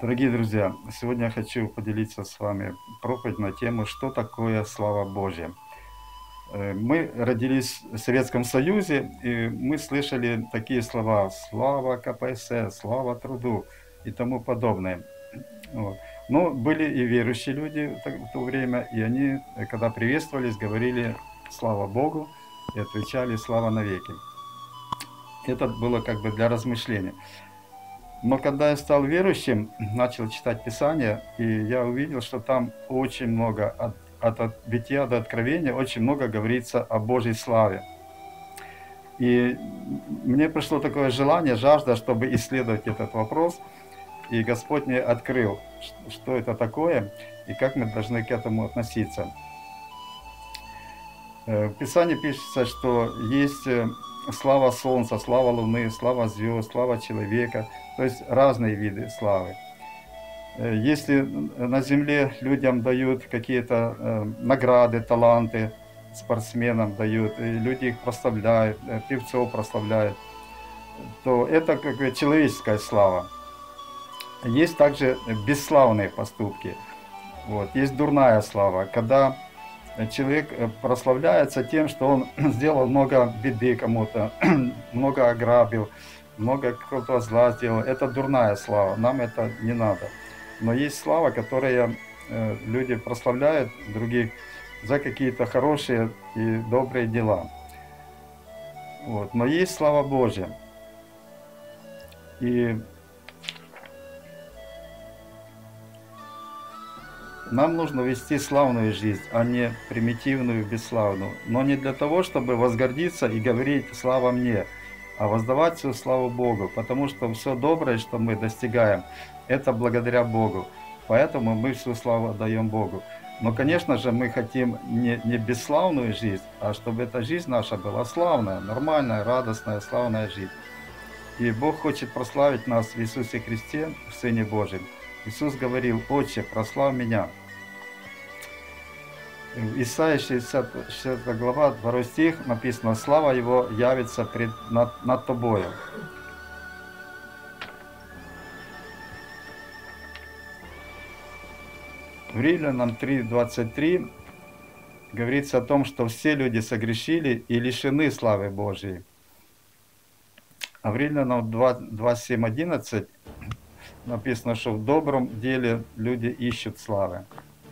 Дорогие друзья, сегодня я хочу поделиться с вами проповедь на тему «Что такое слава Божья?». Мы родились в Советском Союзе, и мы слышали такие слова «слава КПСС», «слава труду» и тому подобное. Вот. Но были и верующие люди в то время, и они, когда приветствовались, говорили «слава Богу» и отвечали «слава навеки». Это было как бы для размышления. Но когда я стал верующим, начал читать Писание, и я увидел, что там очень много, от бытия до откровения, очень много говорится о Божьей славе. И мне пришло такое желание, жажда, чтобы исследовать этот вопрос, и Господь мне открыл, что это такое, и как мы должны к этому относиться. В Писании пишется, что есть слава солнца, слава луны, слава звезд, слава человека, то есть разные виды славы. Если на земле людям дают какие-то награды, таланты, спортсменам дают, и люди их прославляют, певцов прославляют, то это как бы человеческая слава. Есть также бесславные поступки. Вот. Есть дурная слава, когда человек прославляется тем, что он сделал много беды кому-то, много ограбил, много какого-то зла сделал. Это дурная слава, нам это не надо. Но есть слава, которая люди прославляют других за какие-то хорошие и добрые дела. Вот. Но есть слава Божья. И нам нужно вести славную жизнь, а не примитивную, бесславную. Но не для того, чтобы возгордиться и говорить «слава мне», а воздавать всю славу Богу, потому что все доброе, что мы достигаем, это благодаря Богу. Поэтому мы всю славу отдаем Богу. Но, конечно же, мы хотим не бесславную жизнь, а чтобы эта жизнь наша была славная, нормальная, радостная, славная жизнь. И Бог хочет прославить нас в Иисусе Христе, в Сыне Божьем. Иисус говорил: «Отче, прославь меня». В Исайя 60 глава, 2 стих написано: «Слава Его явится над тобою». В Римлянам 3:23 говорится о том, что все люди согрешили и лишены славы Божьей. А в Римлянам 2:7-11 написано, что в добром деле люди ищут славы.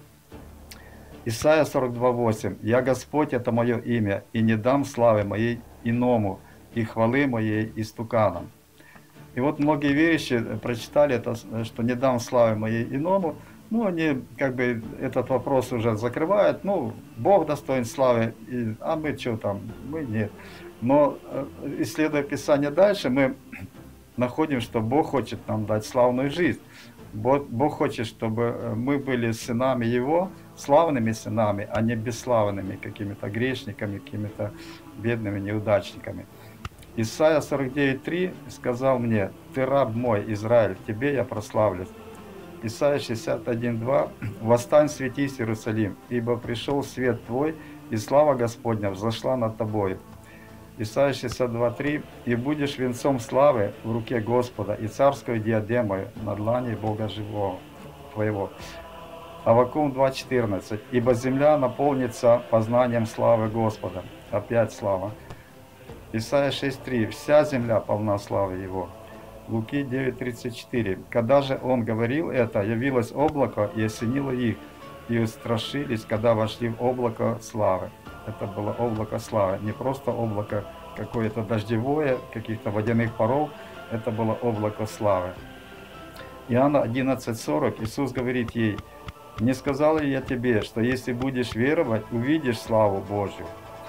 Исайя 42:8. «Я Господь, это мое имя, и не дам славы моей иному, и хвалы моей истуканам». И вот многие верующие прочитали это, что «не дам славы моей иному», ну, они как бы этот вопрос уже закрывают, ну, Бог достоин славы, а мы что там, мы нет. Но исследуя Писание дальше, мы находим, что Бог хочет нам дать славную жизнь. Бог хочет, чтобы мы были сынами Его, славными сынами, а не бесславными, какими-то грешниками, какими-то бедными неудачниками. Исайя 49:3 сказал мне: «Ты раб мой, Израиль, в тебе я прославлюсь». Исайя 61:2: «Восстань, светись, Иерусалим, ибо пришел свет твой, и слава Господня взошла над тобой». Исайя 62:3: «И будешь венцом славы в руке Господа, и царскую диадемой на длани Бога живого твоего». Аввакум 2:14: «Ибо земля наполнится познанием славы Господа». Опять слава. Исайя 6:3: «Вся земля полна славы Его». Луки 9:34: «Когда же он говорил это, явилось облако и осенило их, и устрашились, когда вошли в облако славы». Это было облако славы, не просто облако какое-то дождевое, каких-то водяных паров, это было облако славы. Иоанна 11:40 Иисус говорит ей: «Не сказал ли я тебе, что если будешь веровать, увидишь славу Божью?»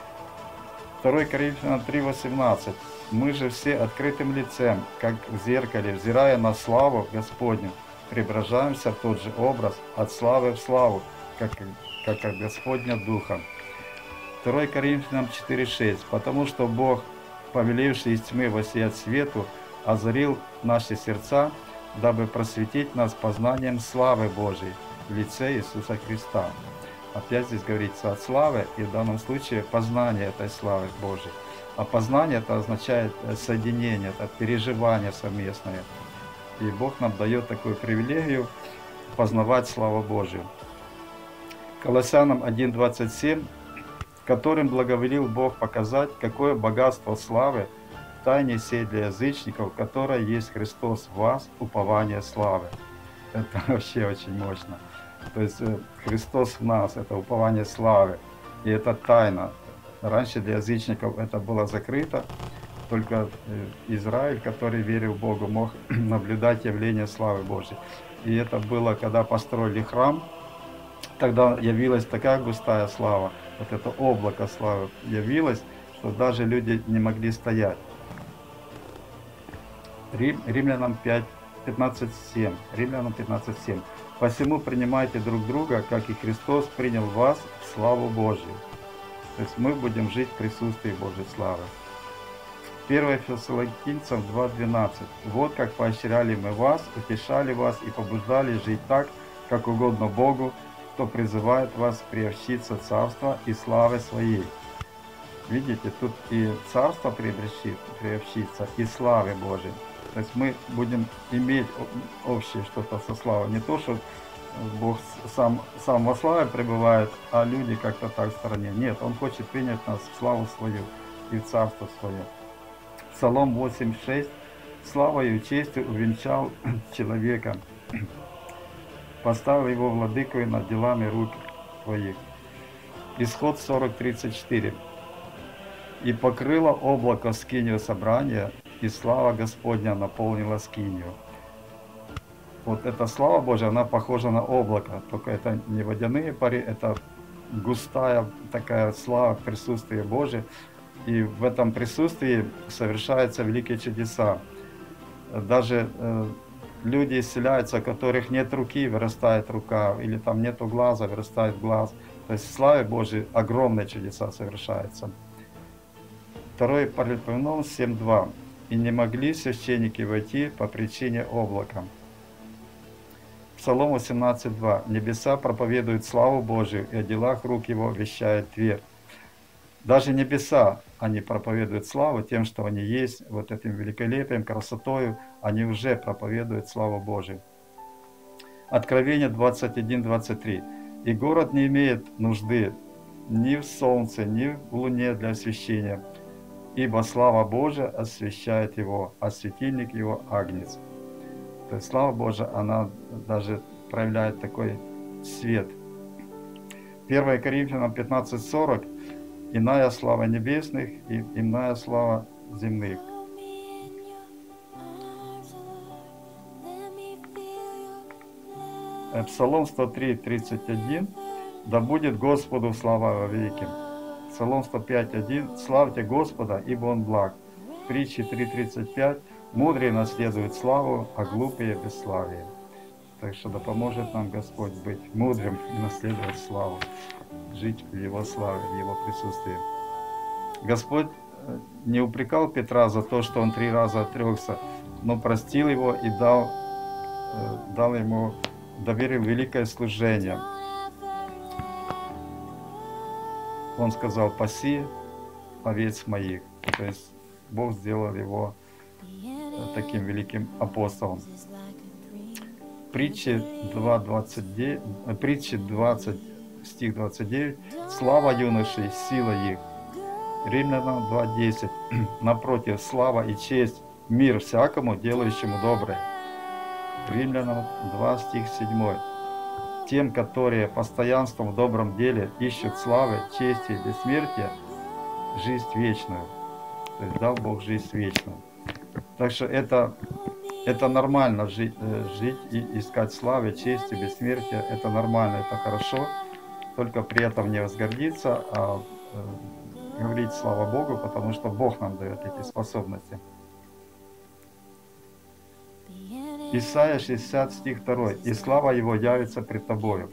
2 Коринфянам 3:18: «Мы же все открытым лицем, как в зеркале, взирая на славу Господню, преображаемся в тот же образ от славы в славу, как от Господня Духа». 2 Коринфянам 4:6: «Потому что Бог, повелевший из тьмы воссиять свету, озарил наши сердца, дабы просветить нас познанием славы Божией в лице Иисуса Христа». Опять здесь говорится от славы, и в данном случае познание этой славы Божией. А познание — это означает соединение, это переживание совместное. И Бог нам дает такую привилегию познавать славу Божию. Колоссянам 1:27, которым благоволил Бог показать, какое богатство славы в тайне сей для язычников, которая есть Христос в вас, упование славы. Это вообще очень мощно. То есть Христос в нас, это упование славы. И это тайна. Раньше для язычников это было закрыто. Только Израиль, который верил Богу, мог наблюдать явление славы Божьей. И это было, когда построили храм, тогда явилась такая густая слава, вот это облако славы явилось, что даже люди не могли стоять. Римлянам 15:7. Римлянам 15:7. Посему принимайте друг друга, как и Христос принял вас в славу Божью. То есть мы будем жить в присутствии Божьей славы. 1 Фессалоникийцам 2:12. Вот как поощряли мы вас, утешали вас и побуждали жить так, как угодно Богу, кто призывает вас приобщиться царства и славы своей. Видите, тут и царство приобщиться, и славы Божией. То есть мы будем иметь общее что-то со славой. Не то, что Бог сам во славе пребывает, а люди как-то так в стороне. Нет, Он хочет принять нас в славу свою и в царство свое. Псалом 8:6. Славою и честью увенчал человека, поставил его владыкой над делами рук твоих. Исход 40:34. И покрыло облако скинию собрания, и слава Господня наполнила скинию. Вот эта слава Божья, она похожа на облако, только это не водяные пары, это густая такая слава, присутствие Божие. И в этом присутствии совершаются великие чудеса. Даже люди исцеляются, у которых нет руки, вырастает рука, или там нету глаза, вырастает глаз. То есть в славе Божьей огромные чудеса совершаются. 2 Паралипоменон 7:2. И не могли священники войти по причине облака. Псалом 18:2. Небеса проповедуют славу Божию, и о делах рук его вещает Тверь. Даже небеса, они проповедуют славу тем, что они есть, вот этим великолепием, красотою, они уже проповедуют славу Божию. Откровение 21:23. И город не имеет нужды ни в солнце, ни в луне для освещения, ибо слава Божия освещает его, а светильник его агнец. То есть слава Божия, она даже проявляет такой свет. 1 Коринфянам 15:40. Иная слава небесных и иная слава земных. Псалом 103:31. Да будет Господу слава во веки. Псалом 105:1. Славьте Господа, ибо Он благ. Притчи 3:35. Мудрые наследуют славу, а глупые бесславие. Так что да поможет нам Господь быть мудрым и наследовать славу, жить в Его славе, в Его присутствии. Господь не упрекал Петра за то, что он 3 раза отрекся, но простил его и дал ему, доверил великое служение. Он сказал: паси овец моих. То есть Бог сделал его таким великим апостолом. Притчи 20, стих 29. Слава юношей, сила их. Римлянам 2:10. Напротив, слава и честь, мир всякому, делающему доброе. Римлянам 2, стих 7. Тем, которые постоянством в добром деле ищут славы, чести и бессмертия, жизнь вечную. То есть дал Бог жизнь вечную. Так что это нормально жить и искать славы, чести, бессмертия. Это нормально, это хорошо. Только при этом не возгордиться, а говорить слава Богу, потому что Бог нам дает эти способности. Исайя 60, стих 2. «И слава Его явится пред тобою».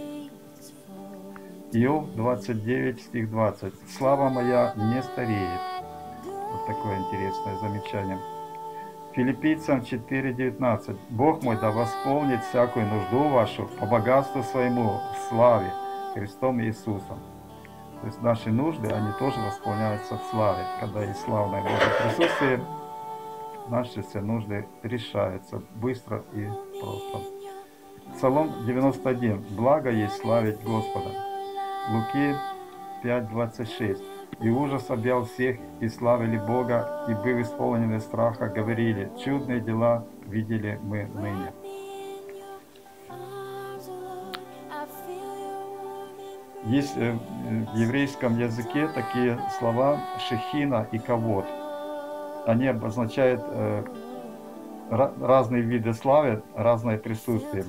Иов 29, стих 20. «Слава моя не стареет». Вот такое интересное замечание. Филиппийцам 4:19. «Бог мой да восполнит всякую нужду вашу по богатству своему в славе Христом Иисусом». То есть наши нужды, они тоже восполняются в славе, когда есть славное Божье присутствие. наши все нужды решаются быстро и просто. Псалом 91. Благо есть славить Господа. Луки 5:26. И ужас объял всех, и славили Бога, и, быв исполнены страха, говорили, чудные дела видели мы ныне. Есть в еврейском языке такие слова шехина и кавод. Они обозначают разные виды славы, разное присутствие.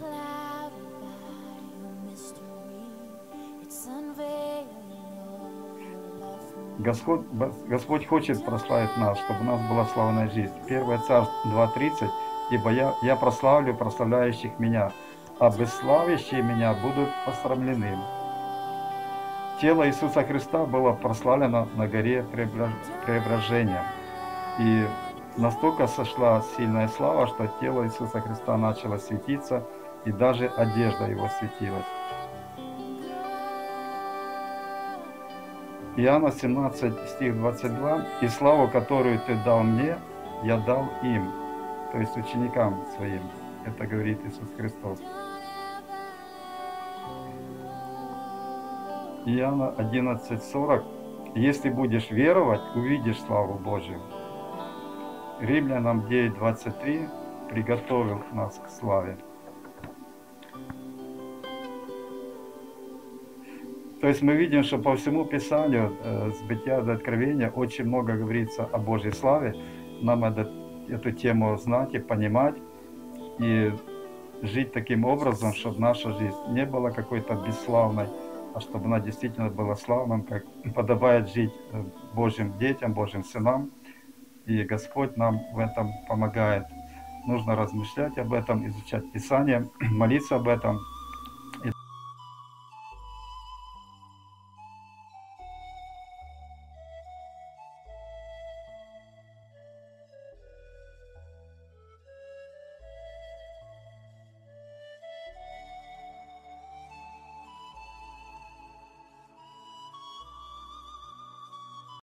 Господь хочет прославить нас, чтобы у нас была славная жизнь. 1 Царств 2:30. Ибо я прославлю прославляющих меня, а бесславящие меня будут посрамлены. Тело Иисуса Христа было прославлено на горе Преображения. И настолько сошла сильная слава, что тело Иисуса Христа начало светиться, и даже одежда его светилась. Иоанна 17, стих 22. «И славу, которую ты дал мне, я дал им», то есть ученикам своим. Это говорит Иисус Христос. Иоанна 11:40. «Если будешь веровать, увидишь славу Божию». Римлянам 9:23. «Приготовил нас к славе». То есть мы видим, что по всему Писанию, с Бытия до Откровения, очень много говорится о Божьей славе. Нам надо эту тему знать и понимать, и жить таким образом, чтобы наша жизнь не была какой-то бесславной, а чтобы она действительно была славным, как подобает жить Божьим детям, Божьим сынам. И Господь нам в этом помогает. Нужно размышлять об этом, изучать Писание, молиться об этом.